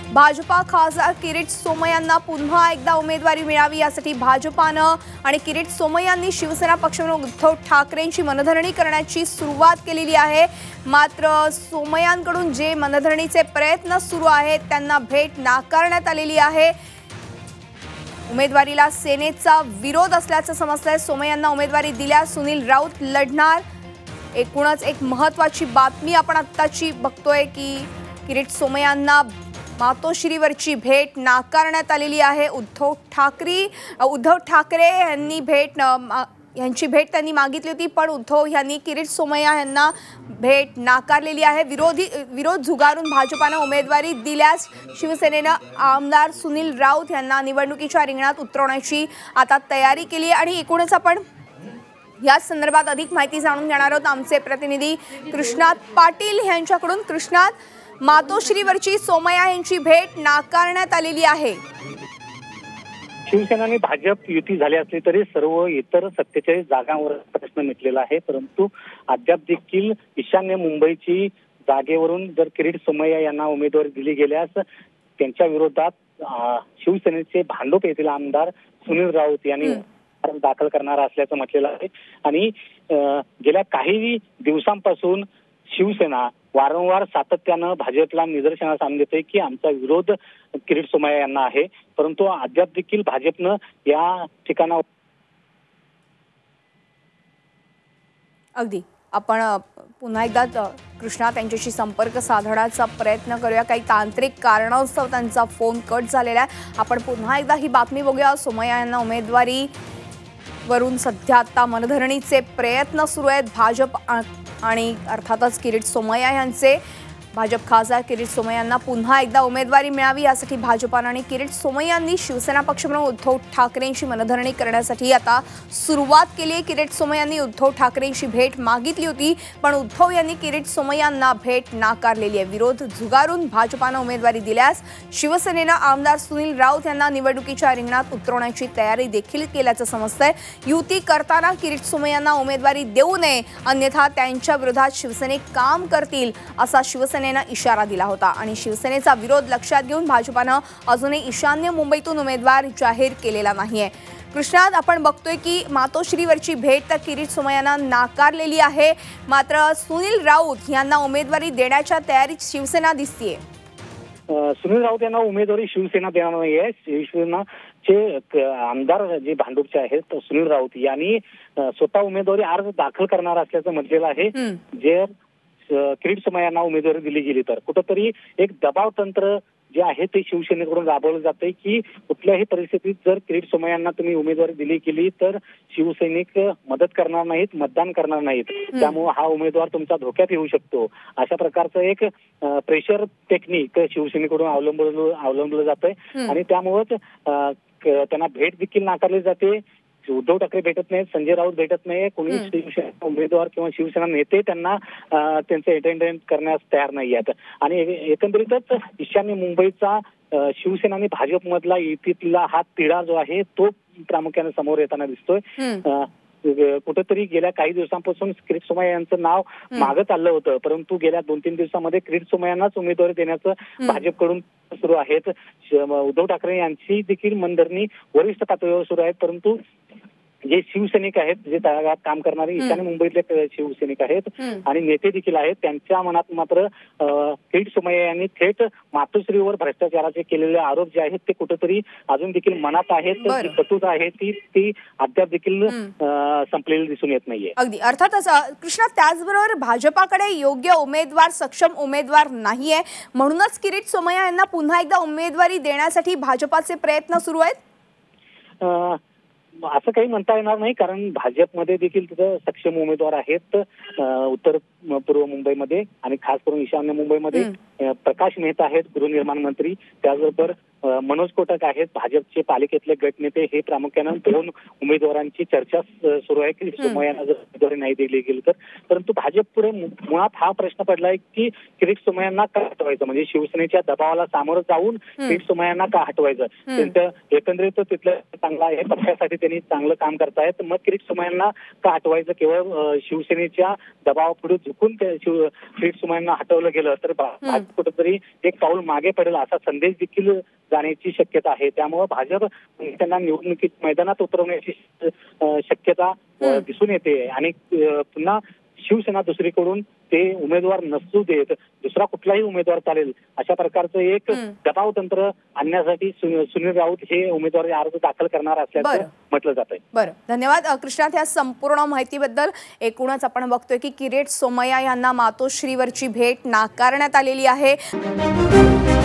भाजपा खासदार किरीट सोमय्यांना पुन्हा एकदा उमेदवारी मिळावी यासाठी भाजपानं आणि किरीट सोमय्यांनी शिवसेना पक्षप्रमुख उद्धव ठाकरेंची मनधरणी करण्याची सुरुवात केलेली आहे। मात्र सोमय्यांकडून जे मनधरणीचे प्रयत्न सुरू आहेत त्यांना भेट नाकारण्यात आलेली आहे। उमेदवारीला सेनेचा विरोध असल्याचं समजतंय। सोमय्यांना उमेदवारी दिल्यास सुनील राऊत लढणार। एकूणच एक महत्त्वाची बातमी आपण आत्ताची बघतोय की किरीट सोमय्यांना मातोश्रीवरची भेट नाकारण्यात आलेली आहे। उद्धव ठाकरे यांची भेट त्यांनी मागितली होती, पण उद्धव यांनी किरीट सोमय्या यांना भेट नाकारलेली आहे। विरोध झुगारून भाजपानं उमेदवारी दिल्यास शिवसेनेनं आमदार सुनील राऊत यांना निवडणुकीच्या रिंगणात उतरवण्याची आता तयारी केली आहे। आणि एकूणच आपण या संदर्भात अधिक माहिती जाणून घेणार आहोत आमचे प्रतिनिधी कृष्णात पाटील यांच्याकडून। कृष्णात, मातोश्रीवरची सोमय्या यांची भेट नाकारण्यात आलेली आहे। शिवसेना आणि भाजप युती झाली असली तरी सर्व इतर 47 जागांवर प्रश्न मिटलेला आहे, परंतु अद्याप देखील ईशान्य मुंबईची जागेवरून जर किरीट सोमय्या यांना उमेदवारी दिली गेल्यास त्यांच्या विरोधात शिवसेनेचे भांडूप येथील आमदार सुनील राऊत यांनी दाखल करणार असल्याचं म्हटलेलं आहे। आणि गेल्या काही दिवसांपासून शिवसेना वारंवार सातत्यानं भाजपला निदर्शनास आणून देते की आमचा विरोध किरीट सोमय्या यांना आहे, परंतु अद्याप देखील भाजपनं या ठिकाणावर अगदी आपण पुन्हा एकदा कृष्णा त्यांच्याशी संपर्क साधण्याचा प्रयत्न करूया। काही तांत्रिक कारणास्तव त्यांचा फोन कट झालेला आहे। आपण पुन्हा एकदा ही बातमी बघूया। सोमय्या यांना उमेदवारी वरून सध्या आता मनधरणीचे प्रयत्न सुरू आहेत। भाजप आणि अर्थातच किरीट सोमय्या यांचे भाजप खासदार किरीट सोमय्यांना पुन्हा एकदा उमेदवारी मिळावी यासाठी भाजपानं आणि किरीट सोमय्यांनी शिवसेना पक्षप्रमुख उद्धव ठाकरेंची मनधरणी करण्यासाठी आता सुरुवात केली आहे। किरीट सोमय्यांनी उद्धव ठाकरेंची भेट मागितली होती, पण उद्धव यांनी किरीट सोमय्यांना भेट नाकारलेली आहे। विरोध झुगारून भाजपानं उमेदवारी दिल्यास शिवसेनेनं आमदार सुनील राऊत यांना निवडणुकीच्या रिंगणात उतरवण्याची तयारी देखील केल्याचं समजतंय। युती करताना किरीट सोमय्यांना उमेदवारी देऊ नये, अन्यथा त्यांच्या विरोधात शिवसेनेत काम करतील असा शिवसेनेनं इशारा दिला होता। आणि शिवसेनेचा विरोध लक्षात घेऊन भाजपानं अजूनही ईशान्य मुंबईतून उमेदवार जाहीर केलेला नाहीये। कृष्णात, आपण बघतोय की मातोश्रीवरची भेट तर किरीट सोमय्यांना नाकारलेली आहे, मात्र सुनील राऊत यांना उमेदवारी देण्याच्या तयारीत शिवसेना दिसतीये। सुनील राऊत यांना उमेदवारी शिवसेना देणार नाहीये। शिवसेनाचे आमदार जे भांडूपचे आहेत सुनील राऊत यांनी स्वतः उमेदवारी अर्ज दाखल करणार असल्याचं म्हटलेलं आहे। जे किरीट सोमय्यांना उमेदवारी दिली गेली तर कुठंतरी एक दबाव तंत्र जे आहे ते शिवसेनेकडून राबवलं जातंय की कुठल्याही परिस्थितीत जर किरीट सोमय्यांना तुम्ही उमेदवारी दिली गेली तर शिवसैनिक मदत करणार नाहीत, मतदान करणार नाहीत, त्यामुळे हा उमेदवार तुमचा धोक्यात येऊ शकतो, अशा प्रकारचं एक प्रेशर टेक्निक शिवसेनेकडून अवलंबलं जातंय। आणि त्यामुळेच त्यांना भेट देखील नाकारली जाते। उद्धव ठाकरे भेटत नाहीत, संजय राऊत भेटत नाही, कोणी शिवसेना उमेदवार किंवा शिवसेना नेते त्यांना त्यांचे अटेंडन्स करण्यास तयार नाही आहेत। आणि एकंदरीतच ईशान्य मुंबईचा शिवसेना आणि भाजप मधला युतीतला हा तिढा जो आहे तो प्रामुख्याने समोर येताना दिसतोय। कुठेतरी गेल्या काही दिवसांपासून किरीट सोमय्या यांचं नाव मागं चाललं होतं, परंतु गेल्या 2-3 दिवसांमध्ये किरीट सोमय्यांनाच उमेदवारी देण्याचं भाजपकडून सुरू आहेत। उद्धव ठाकरे यांची देखील मनधरणी वरिष्ठ पातळीवर सुरू आहे, परंतु जे शिवसैनिक आहेत, जे तळागाळात काम करणारे ईशान्य मुंबईतले शिवसैनिक आहेत आणि नेते देखील आहेत, त्यांच्या मनात मात्र किरीट सोमय्या यांनी थेट मातोश्रीवर भ्रष्टाचाराचे केलेले आरोप जे आहेत ते कुठेतरी अजून देखील मनात आहेत। जी कटुता आहे ती अद्याप देखील संपलेली दिसून येत नाहीये। अगदी अर्थातच कृष्णा, त्याचबरोबर भाजपाकडे योग्य उमेदवार, सक्षम उमेदवार नाहीये, म्हणूनच किरीट सोमय्या यांना पुन्हा एकदा उमेदवारी देण्यासाठी भाजपाचे प्रयत्न सुरू आहेत। असं काही म्हणता येणार नाही, कारण भाजपमध्ये देखील तिथं सक्षम उमेदवार आहेत। उत्तर पूर्व मुंबईमध्ये आणि खास करून ईशान्य मुंबईमध्ये प्रकाश मेहता आहेत, गृहनिर्माण मंत्री, त्याचबरोबर मनोज कोटक आहेत, भाजपचे पालिकेतले गटनेते। हे प्रामुख्यानं 2 उमेदवारांची चर्चा सुरू आहे की सोमय्यांना जर उमेदवारी नाही दिली गेली तर। परंतु भाजपपुढे मुळात हा प्रश्न पडलाय की किरीट सोमय्यांना का हटवायचं, म्हणजे शिवसेनेच्या दबावाला सामोरं जाऊन किरीट सोमय्यांना का हटवायचं। त्यांचं एकंदरीत तिथलं चांगलं आहे, पक्षासाठी त्यांनी चांगलं काम करतायत, मग किरीट सोमय्यांना का हटवायचं, केवळ शिवसेनेच्या दबावापुढे चुकून श्री सोमय्यांना हटवलं गेलं तर भाजप कुठेतरी एक पाऊल मागे पडेल असा संदेश देखील जाण्याची शक्यता आहे. त्यामुळे भाजप त्यांना निवडणुकीत मैदानात उतरवण्याची शक्यता दिसून येते आणि पुन्हा शिवसेना दुसरीकडून ते उमेदवार नसू देत, दुसरा कुठलाही उमेदवार चालेल अशा प्रकारचं एक दबाव तंत्र आणण्यासाठी सुनील राऊत हे उमेदवारी अर्ज दाखल करणार असल्याचं म्हटलं जात आहे. बरं, धन्यवाद कृष्णात या संपूर्ण माहितीबद्दल. एकूणच आपण बघतोय की किरीट सोमय्या यांना मातोश्रीवरची भेट नाकारण्यात आलेली आहे.